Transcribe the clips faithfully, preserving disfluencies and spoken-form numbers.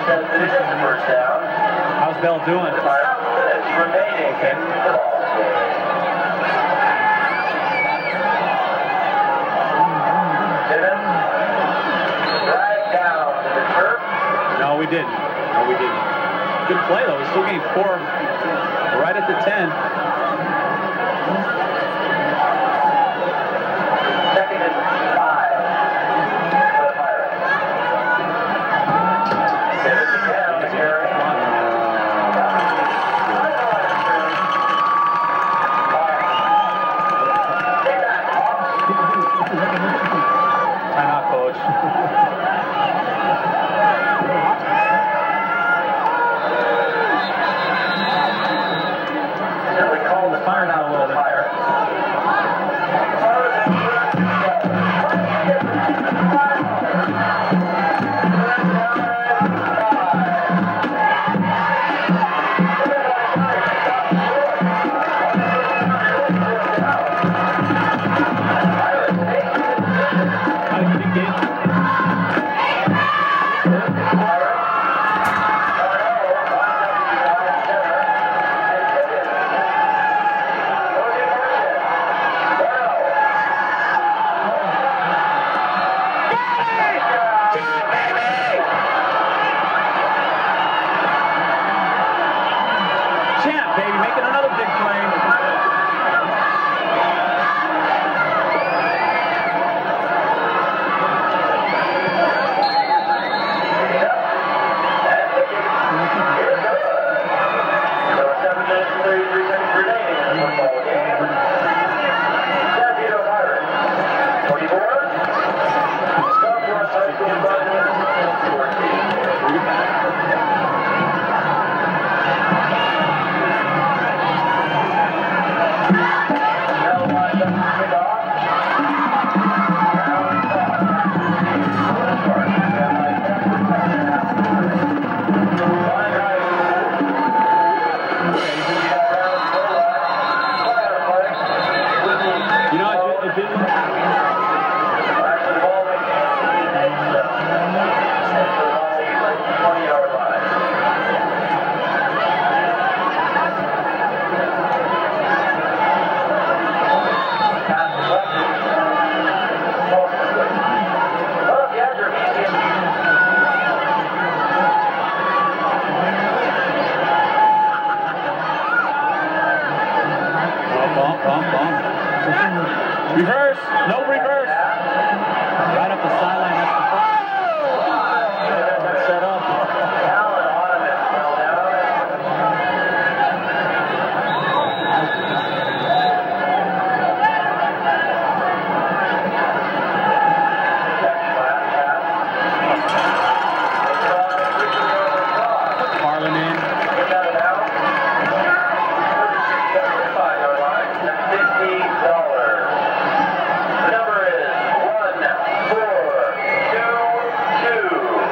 First down. How's Bell doing? Five minutes remaining in the ball game. Didn't drag down to the turf. No, we didn't. No, we didn't. Good play, though. We still gained four right at the ten. Second and five for the Pirates. Didn't again to carry. Timeout, coach. We call the fire out a little bit. Reverse, no reverse. Right up the sideline, that's the front. That's set up. Allen Ottoman fell down. Farland in. fifty dollars. The number is one four two two.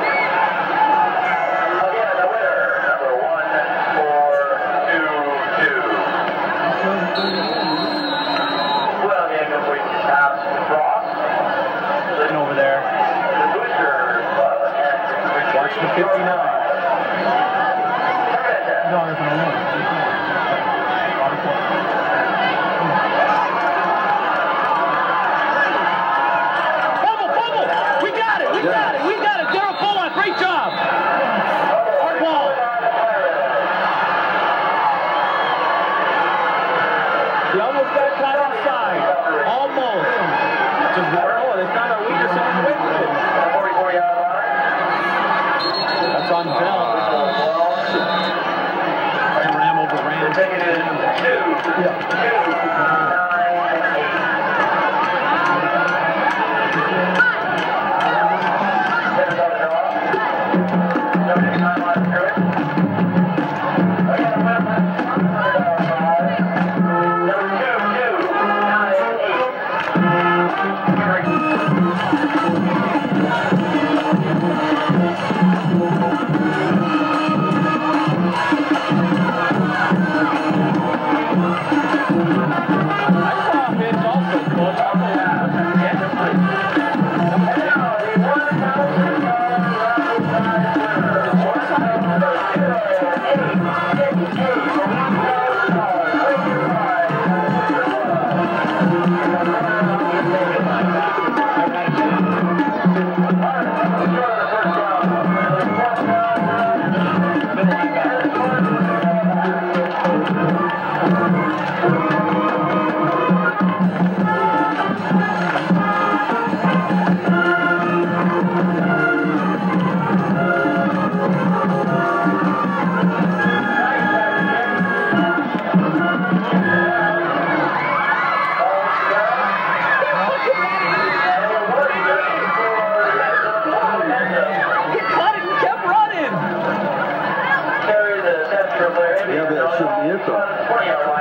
Again, the winner, number one four two two. Well, the incomplete pass to Cross. Sitting over there. The Booster Club and Watch the fifty-nine. No, We got it! We got it! We got it! Daryl Pollock, great job! Hard ball. He almost got caught offside. Almost. Just never know. They found our weakness and we went with it. forty-four yard line. That's on Bell. Ram over Ram. They're taking it in two, two, nine, eight.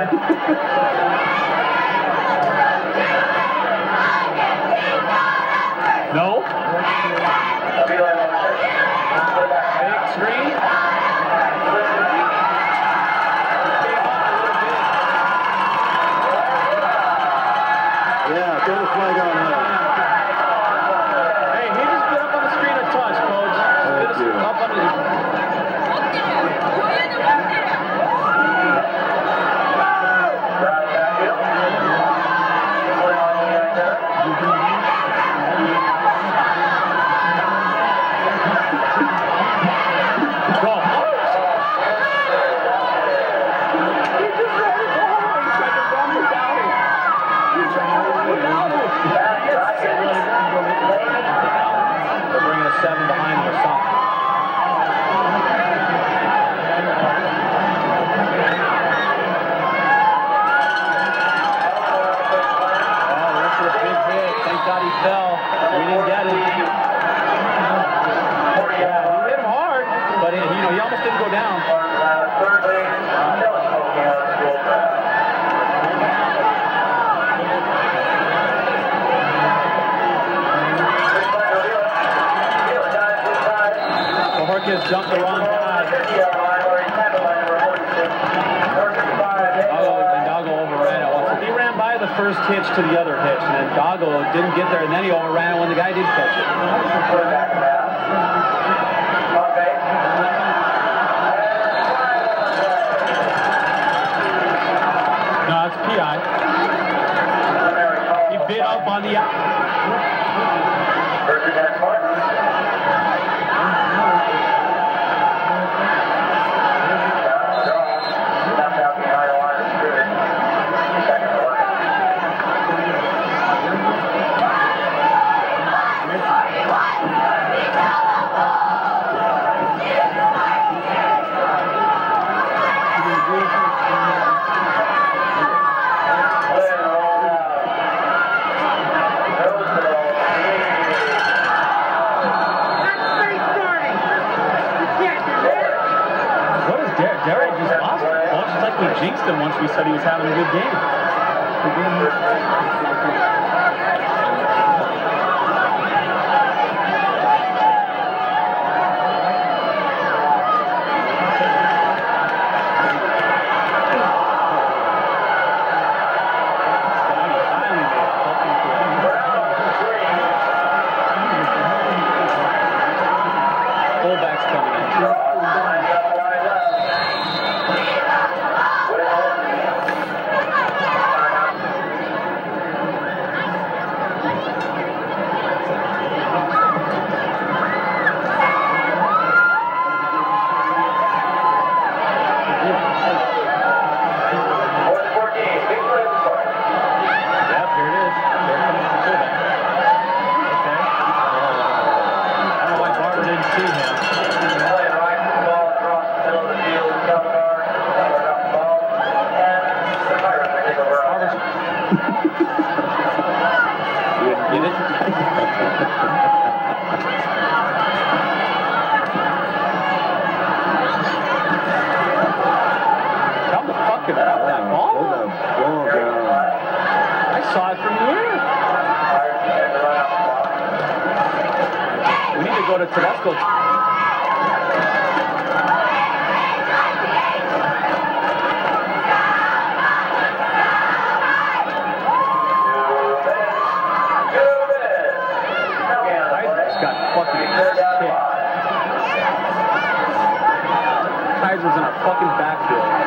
No. Big three. Yeah, throw the flag on him. Hey, he just put up on the screen a touch, coach. Thank Just you. up on the... Go. He just let it go. He tried to run without it. He tried to run without it. They're bringing a seven behind him or something. Oh, that's a big hit. Thank God he fell. We didn't get it. Yeah, he hit him hard, but he, you know, he almost didn't go down. Third base, Dylan smoking on school track. Torrance jumped the wrong guy. Doggo, and Doggo overran it once. He ran by the first hitch to the other hitch, and then Doggo didn't get there, and then he overran it when the guy did catch it. No, it's P I. He bit up on the out. Derek just lost it. Well, it's like we jinxed him once we said he was having a good game. Fullback's coming in. Get it? Come the fucking out that ball. I saw it from here. We need to go to Tedesco. Kaiser's in our fucking backfield.